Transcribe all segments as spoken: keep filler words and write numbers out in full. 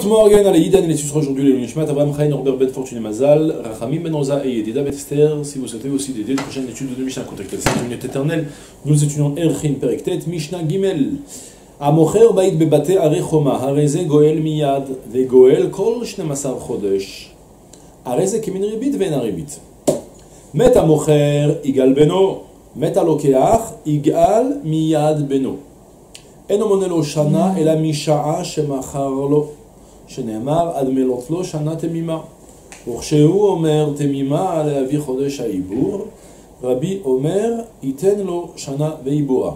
Good morning, Alaïdan, et sera aujourd'hui le Nishmat, Abraham Chaim, Norbert Ben Fortuné Mazal, Rachamim Ben Oza et Yedida Bet Esther. Si vous souhaitez aussi d'aider la prochaine étude de Mishnah, contactez cette unité éternelle. Nous étudions Erchin Perektet, Mishnah Gimel. Amocher Bait Bebate Arechoma, Hareze Goel Miyad, Ve Goel Kol Shnemasar Chodesh. Hareze Kemin Ribit Ven Aribit. Met Amocher Igal Beno, Met Alokeach Igal Miyad Beno. Eno Monelo Shana Ela Misha'a Shemacharlo. שנאמר, עד מלאת לו שנה תמימה. וכשהוא אומר תמימה להביא חודש העיבור, רבי אומר, ייתן לו שנה ועיבורה.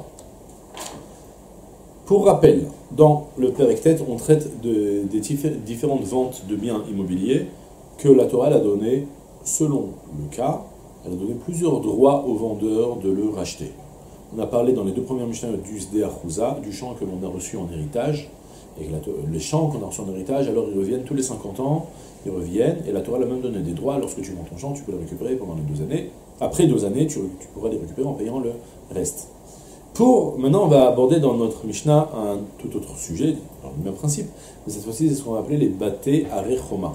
Pour rappel, dans le Perektet, on traite de, des différentes ventes de biens immobiliers que la Torah a donné, selon le cas, elle a donné plusieurs droits aux vendeurs de le racheter. On a parlé dans les deux premières Mishnah du Sde Achouza, du champ que l'on a reçu en héritage, et que la, les champs qu'on a reçus en héritage, alors ils reviennent tous les cinquante ans, ils reviennent, et la Torah a même donné des droits, lorsque tu vends ton champ, tu peux le récupérer pendant les deux années. Après deux années, tu, tu pourras les récupérer en payant le reste. Pour, maintenant, on va aborder dans notre Mishnah un tout autre sujet, dans le même principe, mais cette fois-ci, c'est ce qu'on va appeler les Baté Arechoma,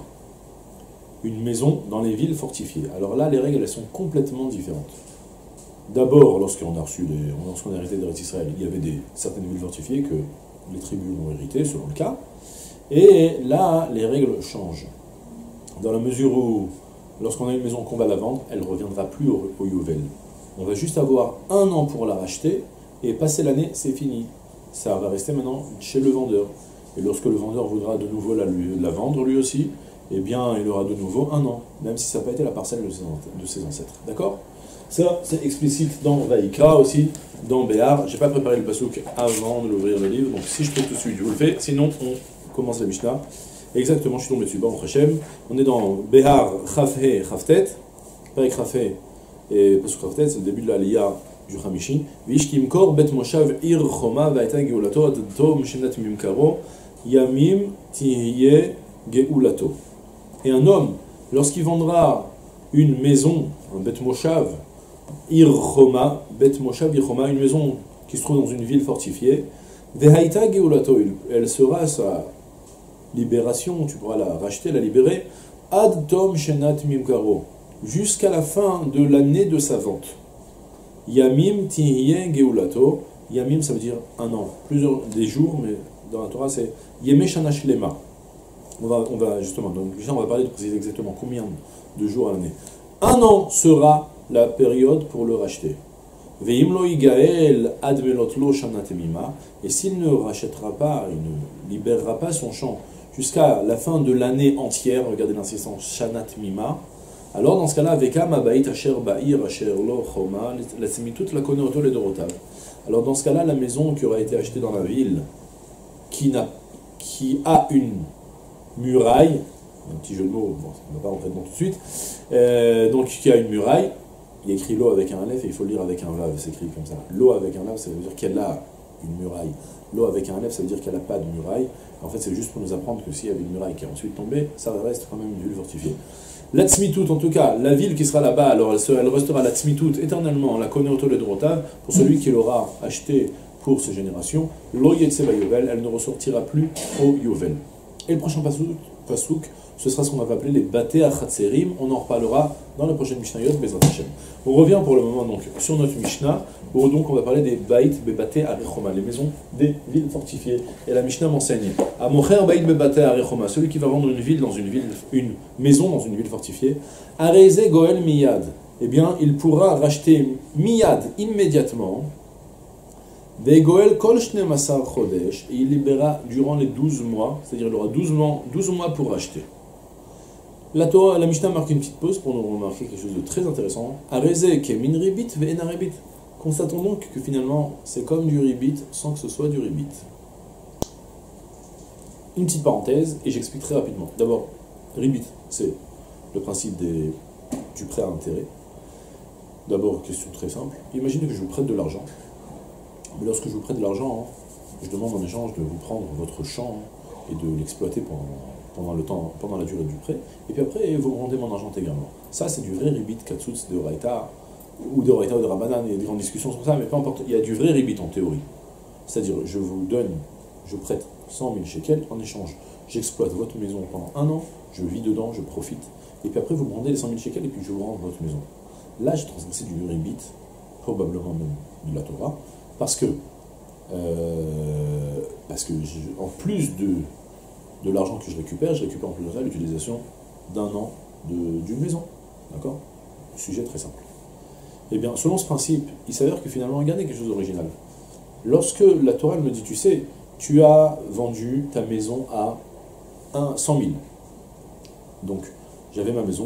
une maison dans les villes fortifiées. Alors là, les règles, elles sont complètement différentes. D'abord, lorsqu'on a reçu les, lorsqu'on a hérité d'Eretz Israël, il y avait des, certaines villes fortifiées que les tribus ont hérité, selon le cas. Et là, les règles changent. Dans la mesure où, lorsqu'on a une maison qu'on va la vendre, elle ne reviendra plus au, au Yovel. On va juste avoir un an pour la racheter, et passer l'année, c'est fini. Ça va rester maintenant chez le vendeur. Et lorsque le vendeur voudra de nouveau la, lui, la vendre lui aussi, eh bien, il aura de nouveau un an, même si ça n'a pas été la parcelle de ses, de ses ancêtres. D'accord ? Ça, c'est explicite dans Vaïkra aussi, dans Béhar. Je n'ai pas préparé le pasouk avant de l'ouvrir le livre, donc si je peux tout de suite, je vous le fais. Sinon, on commence la Mishnah. Exactement, je suis tombé dessus. Bon, Hachem. On est dans Béhar, Chafhe, Chaftet. Pareil, Chafhe et pasouk Chaftet, c'est le début de l'Aliyah du Hamishin. Vishkim kor bet moshav ir choma vaeta geulato adto mshinat mimkaro yamim tihiye geulato. Et un homme, lorsqu'il vendra une maison, un bet moshav, Ir Choma, Bet Moshav Ir Choma, une maison qui se trouve dans une ville fortifiée. Vehaïta Geulato, elle sera à sa libération, tu pourras la racheter, la libérer. Ad Tom Shenat Mimkaro, jusqu'à la fin de l'année de sa vente. Yamim Tihiye Geulato, Yamim ça veut dire un an, plusieurs des jours, mais dans la Torah c'est Yeme Shanash Lema. On va, on va justement, donc on va parler de préciser exactement combien de jours à l'année. Un an sera la période pour le racheter. Veimlo igael admelotlo shanatemima, et s'il ne rachètera pas, il ne libérera pas son champ jusqu'à la fin de l'année entière, regardez l'insistance, shanatmima, alors dans ce cas-là, vekam abayit asher ba'ir asher lo choma, la semitut la koneoto le dorotav. Alors dans ce cas-là, la maison qui aura été achetée dans la ville, qui, n'a, qui a une muraille, un petit jeu de mots, bon, on ne va pas rentrer dedans tout de suite, euh, donc qui a une muraille, il y a écrit l'eau avec un aleph et il faut le lire avec un vav, c'est écrit comme ça. L'eau avec un aleph, ça veut dire qu'elle a une muraille. L'eau avec un aleph, ça veut dire qu'elle n'a pas de muraille. En fait, c'est juste pour nous apprendre que s'il y avait une muraille qui est ensuite tombée, ça reste quand même une ville fortifiée. La Tzmitut, en tout cas, la ville qui sera là-bas, alors elle, sera, elle restera la Tzmitut éternellement, la connaît autour de Drotav, pour celui qui l'aura acheté pour ses générations. Lo Yetse Yovel, elle ne ressortira plus au Yovel. Et le prochain pasouk, ce sera ce qu'on va appeler les Baté Achatzerim. On en reparlera dans la prochaine Mishnayot, Bezrat Hashem. On revient pour le moment donc sur notre Mishnah, où donc on va parler des Bait Bebaté Arechoma, les maisons des villes fortifiées. Et la Mishnah m'enseigne à Mocher Bait Bebaté Arechoma, celui qui va vendre une ville dans une ville, une maison dans une ville fortifiée. Areze Goel Miyad, eh bien il pourra racheter Miyad immédiatement. Ve Goel Kol Shnemasar Chodesh, et il libérera durant les douze mois, c'est-à-dire il aura douze mois, douze mois pour racheter. La Torah, la Mishnah marque une petite pause pour nous remarquer quelque chose de très intéressant. Areze kemin ribit ve'ena ribit. Constatons donc que finalement, c'est comme du ribit sans que ce soit du ribit. Une petite parenthèse, et j'explique très rapidement. D'abord, ribit, c'est le principe des, du prêt à intérêt. D'abord, question très simple. Imaginez que je vous prête de l'argent. Mais lorsque je vous prête de l'argent, je demande en échange de vous prendre votre champ et de l'exploiter pendant... pendant le temps, pendant la durée du prêt, et puis après, vous rendez mon argent intégralement. Ça, c'est du vrai ribit katsutz de Oraita, ou de Oraita ou de Rabbanan, il y a des grandes discussions sur ça, mais peu importe, il y a du vrai ribit en théorie. C'est-à-dire, je vous donne, je prête cent mille shekels, en échange, j'exploite votre maison pendant un an, je vis dedans, je profite, et puis après vous me rendez les cent mille shekels et puis je vous rends votre maison. Là, j'ai transgressé du ribit, probablement même de la Torah, parce que, euh, parce que je, en plus de, de l'argent que je récupère, je récupère en plus de ça l'utilisation d'un an d'une maison. D'accord? Sujet très simple. Eh bien, selon ce principe, il s'avère que finalement, regardez quelque chose d'original. Lorsque la Torah me dit, tu sais, tu as vendu ta maison à cent mille. Donc, j'avais ma maison,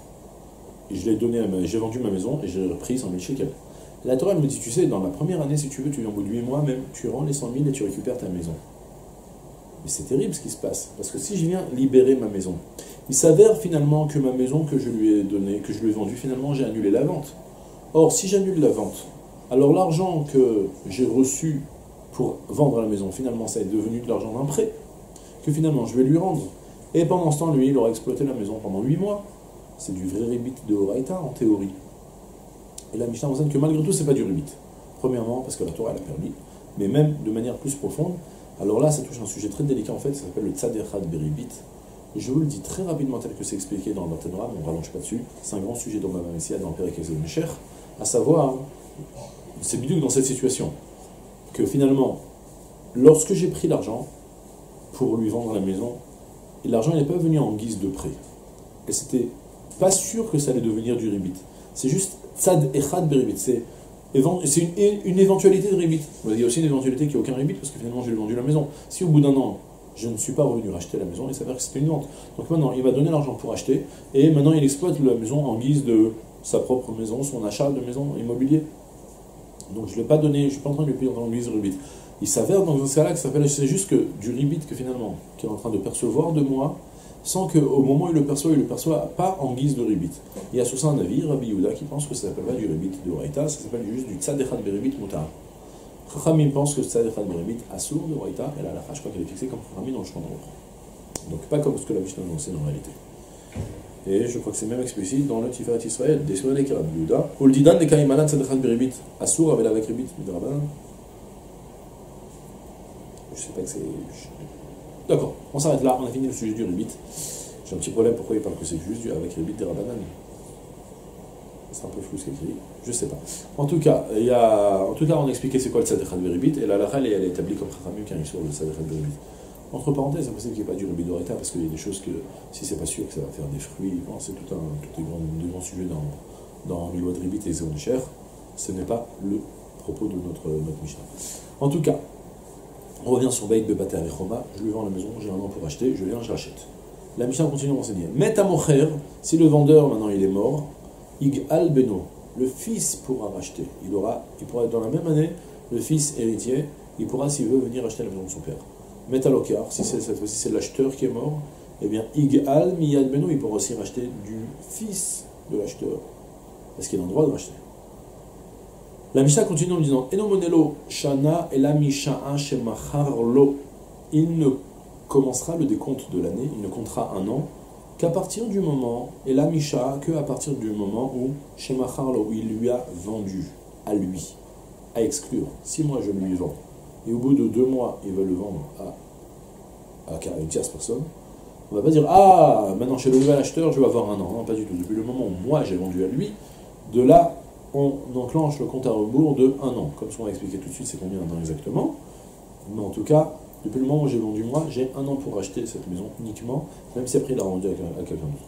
et je l'ai donné à ma, j'ai vendu ma maison et j'ai repris cent mille shekels. La Torah me dit, tu sais, dans la première année, si tu veux, tu es en bout de huit mois même, tu rends les cent mille et tu récupères ta maison. Mais c'est terrible ce qui se passe, parce que si je viens libérer ma maison, il s'avère finalement que ma maison que je lui ai donnée, que je lui ai vendue, finalement j'ai annulé la vente. Or, si j'annule la vente, alors l'argent que j'ai reçu pour vendre la maison, finalement ça est devenu de l'argent d'un prêt, que finalement je vais lui rendre. Et pendant ce temps, lui, il aura exploité la maison pendant huit mois. C'est du vrai ribit de Horaïta en théorie. Et la Mishnah enseigne que malgré tout, c'est pas du ribit. Premièrement, parce que la Torah, elle a permis, mais même de manière plus profonde. Alors là, ça touche un sujet très délicat en fait, ça s'appelle le tzad echad beribit. Je vous le dis très rapidement tel que c'est expliqué dans l'Antenora, mais on ne rallonge pas dessus. C'est un grand sujet dans ma Messia, dans le Père et Cher, à savoir, c'est bidou dans cette situation, que finalement, lorsque j'ai pris l'argent pour lui vendre la maison, et l'argent n'est pas venu en guise de prêt. Et c'était pas sûr que ça allait devenir du ribit. C'est juste tzad echad beribit. C'est une, une éventualité de ribit. Il y a aussi une éventualité qui n'a aucun ribit parce que finalement j'ai vendu la maison. Si au bout d'un an, je ne suis pas revenu racheter la maison, il s'avère que c'était une vente. Donc maintenant, il m'a donné l'argent pour acheter et maintenant il exploite la maison en guise de sa propre maison, son achat de maison immobilier. Donc je ne l'ai pas donné, je ne suis pas en train de lui payer en guise de ribit. Il s'avère dans ce cas-là que ça s'appelle, c'est juste que du ribit que finalement, qu'il est en train de percevoir de moi, sans qu'au moment où il le perçoit, il ne le perçoit pas en guise de ribit. Il y a sur ça un avis, Rabbi Yehuda, qui pense que ça s'appelle pas du ribit de Horaïta, ça s'appelle juste du tzad echad beribit mutar. Chachamim pense que tzad echad beribit assour de Horaïta, et la halakha, je crois qu'elle est fixée comme Chachamim dans le chemin de Donc pas comme ce que la Mishnah nous enseigne en réalité. Et je crois que c'est même explicite dans le Tiferet Israël, des Sourés qui Rabbi Yehuda, ou le didan de kaimanan tzad echad beribit assour avec avec ribit de Rabban. Je sais pas que c'est. D'accord, on s'arrête là, on a fini le sujet du ribit. J'ai un petit problème, pourquoi il parle que c'est juste du avec ribit des Rabbanan. C'est un peu flou ce qu'il écrit, je sais pas. En tout cas, il y a, en tout cas on a expliqué c'est quoi le tzad echad beribit, et la halakha elle est établie comme Chachamim qui arrive sur le tzad echad beribit. Entre parenthèses, c'est possible qu'il n'y ait pas du ribit d'Horaïta, parce qu'il y a des choses que, si c'est pas sûr que ça va faire des fruits, bon, c'est tout un tout des grands, des grands sujets dans, dans les lois de ribit et zéon cher, ce n'est pas le propos de notre, notre Mishnah. En tout cas, on revient sur Beit Bebate Arechoma, je lui vends la maison, j'ai un an pour acheter, je viens, je rachète. La Mishnah continue à enseigner. Met à mocher, si le vendeur maintenant il est mort, Ig al beno, le fils pourra racheter. Il aura, il pourra dans la même année, le fils héritier, il pourra s'il veut venir acheter la maison de son père. Met à lokar, si c'est cette fois-ci c'est l'acheteur qui est mort, eh bien Ig al miyad beno, il pourra aussi racheter du fils de l'acheteur, parce qu'il a le droit de racheter. La Mishnah continue en disant Eno monelo shana et la misha'a shemacharlo. Il ne commencera le décompte de l'année, il ne comptera un an qu'à partir du moment, et la misha'a que à partir du moment où shemacharlo, où il lui a vendu à lui, à exclure. Si moi je lui vends, et au bout de deux mois il va le vendre à, à une tierce personne, on va pas dire ah maintenant chez le nouvel acheteur je vais avoir un an. Non, pas du tout. Depuis le moment où moi j'ai vendu à lui, de là on enclenche le compte à rebours de un an. Comme ce qu'on va expliquer tout de suite, c'est combien un an exactement. Mais en tout cas, depuis le moment où j'ai vendu moi, j'ai un an pour acheter cette maison uniquement, même si après il l'a rendu à quelqu'un d'autre.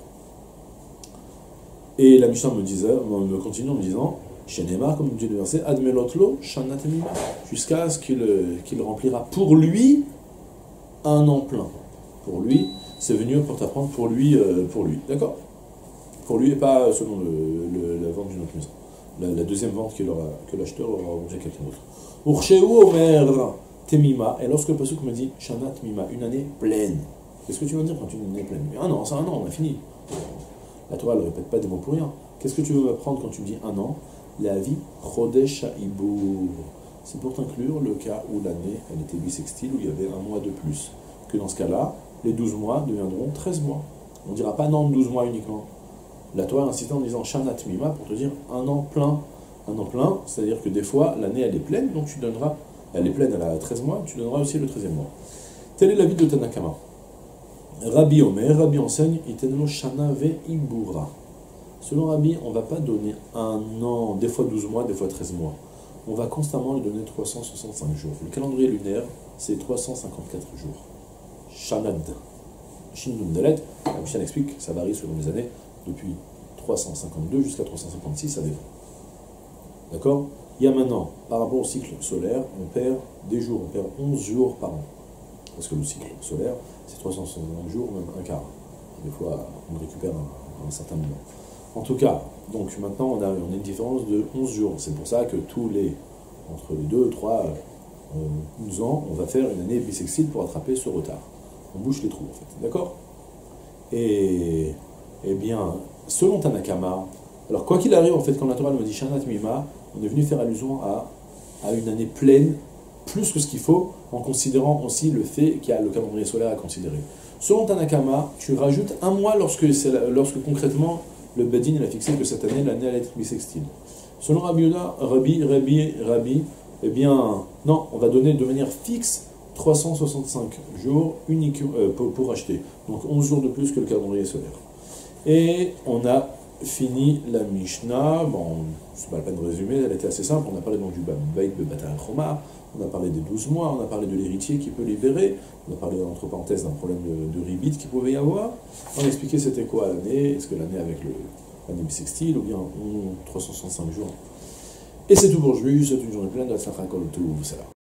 Et la Mishnah me disait, me continue en me disant, chez Neymar, comme dit le verset, Admelotlo, Shanatemima, jusqu'à ce qu'il qu'il remplira pour lui un an plein. Pour lui, c'est venu pour t'apprendre pour lui, euh, pour lui. D'accord? Pour lui et pas selon le, le, la vente d'une autre maison. La, la deuxième vente qu'il aura, que l'acheteur aura vendu à quelqu'un d'autre. Ursheu Omer Temima, et lorsque le pasuk me dit Shana Temima, une année pleine. Qu'est-ce que tu veux dire quand une année pleine? Un an, c'est un an, on a fini. La Torah ne répète pas des mots pour rien. Qu'est-ce que tu veux m'apprendre quand tu me dis un an? La vie Chodesh Ha'ibour. C'est pour t'inclure le cas où l'année elle était bissextile, où il y avait un mois de plus. Que dans ce cas-là, les douze mois deviendront treize mois. On ne dira pas non douze mois uniquement. La Torah insiste en disant Shana Temima pour te dire un an plein. Un an plein, c'est-à-dire que des fois l'année elle est pleine, donc tu donneras, elle est pleine, elle a treize mois, tu donneras aussi le treizième mois. Tel est l'avis de Tanakama. Rabbi Omer, Rabbi enseigne, Itenelo Shana ve Ibura. Selon Rabbi, on ne va pas donner un an, des fois douze mois, des fois treize mois. On va constamment lui donner trois cent soixante-cinq jours. Le calendrier lunaire, c'est trois cent cinquante-quatre jours. Shanad. Shinun Dalet, la Mishnah explique, ça varie selon les années, depuis trois cent cinquante-deux jusqu'à trois cent cinquante-six, ça dépend. D'accord? Il y a maintenant, par rapport au cycle solaire, on perd des jours, on perd onze jours par an. Parce que le cycle solaire, c'est trois cent soixante jours, même un quart. Des fois, on récupère un, un certain moment. En tout cas, donc maintenant, on a, on a une différence de onze jours. C'est pour ça que tous les, entre les deux, trois, douze ans, on va faire une année bissextile pour attraper ce retard. On bouche les trous, en fait. D'accord? Et, eh bien, selon Tanakama, alors quoi qu'il arrive, en fait, quand la Torah nous dit Shanat Mima, on est venu faire allusion à, à une année pleine, plus que ce qu'il faut, en considérant aussi le fait qu'il y a le calendrier solaire à considérer. Selon Tanakama, tu rajoutes un mois lorsque, la, lorsque concrètement le Bedin a fixé que cette année, l'année allait être bissextile. Selon Rabbi Yehuda, Rabbi, Rabbi, Rabbi, eh bien, non, on va donner de manière fixe trois cent soixante-cinq jours uniques euh, pour, pour acheter. Donc onze jours de plus que le calendrier solaire. Et on a fini la Mishnah. Bon, c'est pas la peine de résumer, elle était assez simple. On a parlé donc du Bait Bebatar Choma, on a parlé des douze mois, on a parlé de l'héritier qui peut libérer, on a parlé entre parenthèses d'un problème de, de ribit qu'il pouvait y avoir. On a expliqué c'était quoi l'année, est-ce que l'année avec l'année bissextile ou bien trois cent soixante-cinq jours. Et c'est tout pour aujourd'hui, c'est une journée pleine de la Kol Tov,